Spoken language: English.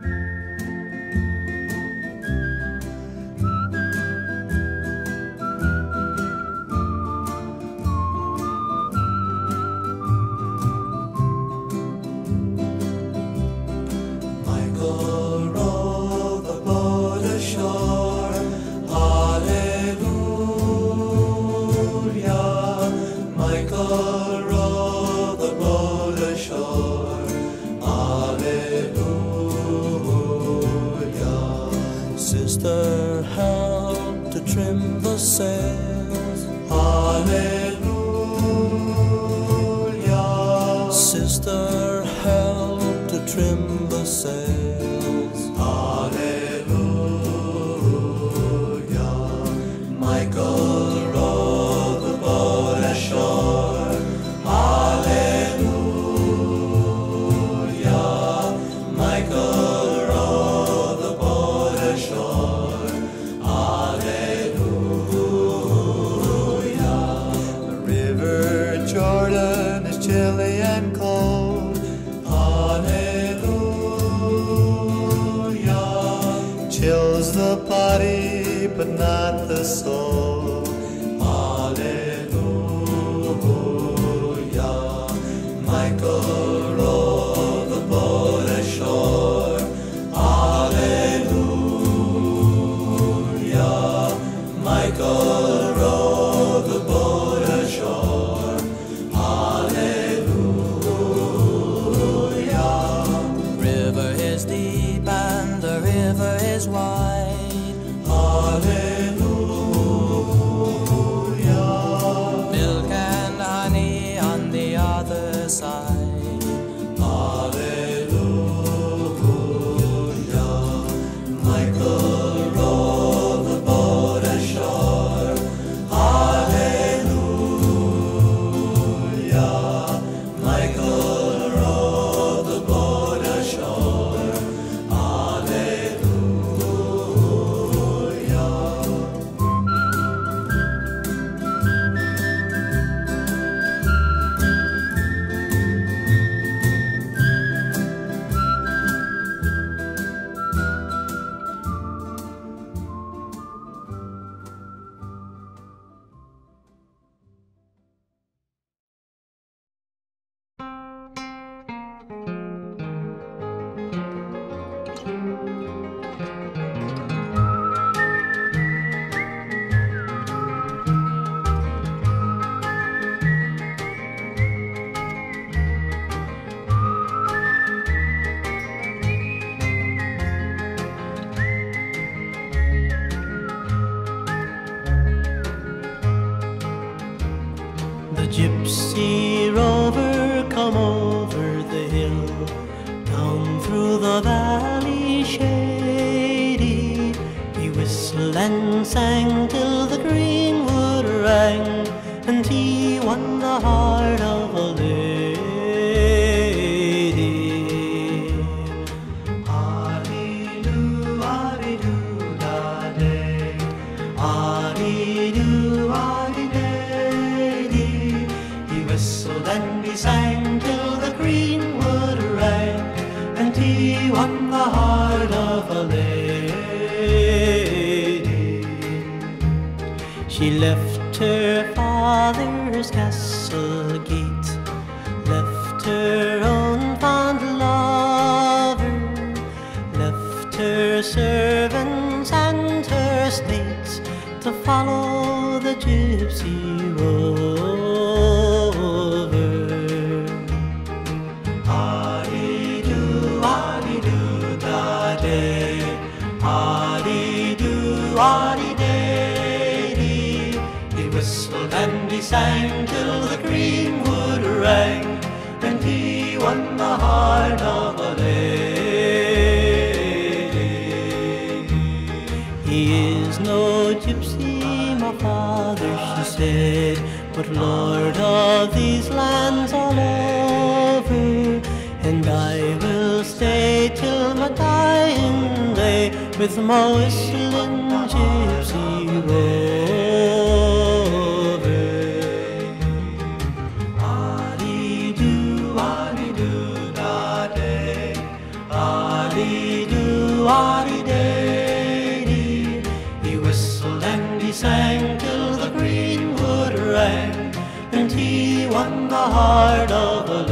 Row the boat ashore, hallelujah. Michael, row the boat ashore, hallelujah. Sister, help to trim the sails, hallelujah. Sister, help to trim the sails, hallelujah. Michael, row the boat ashore, hallelujah. Michael, row the boat ashore, hallelujah. The river Jordan is chilly and cold, hallelujah. Chills the body but not the soul, hallelujah. Michael, row the boat ashore, hallelujah. Michael, row the boat ashore, hallelujah. The river is deep and the river is wide, hallelujah. Milk and honey on the other side, hallelujah. Michael, row the boat ashore, hallelujah. Michael, row the boat ashore, hallelujah. The gypsy rover come over the hill, down through the valley shady. He whistled and sang till the greenwood rang, and he won the heart of a lady. Ah-dee-doo, ah-dee-doo, da-day. Ah-dee-doo, ah-dee-day-dee. He whistled and he sang till the greenwood rang, and he won the heart of a lady. She left her father's castle gate, left her own fond lover, left her servants and her estates to follow the gypsy rover. Ah-dee-doo, ah-dee-doo, da-day. Ah-dee-doo, ah-dee-day-dee. He whistled and he sang till the greenwood rang, and he won the heart of a lady. He is no gypsy, my father, she said, but lord of these lands all over, and I will stay till my dying day with my whistling gypsy rover. Ah-dee-doo, ah-dee-doo, da-day. Ah-dee-doo. he sang till the greenwood rang, and he won the heart of a